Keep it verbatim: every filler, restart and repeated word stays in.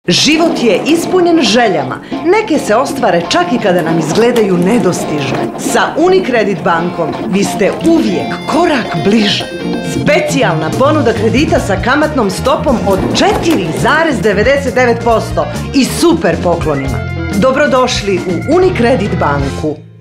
Život je ispunjen željama. Neke se ostvare čak i kada nam izgledaju nedostižne. Sa Unicredit bankom vi ste uvijek korak bliže. Specijalna ponuda kredita sa kamatnom stopom od četiri zarez devedeset devet posto i super poklonima. Dobrodošli u Unicredit banku.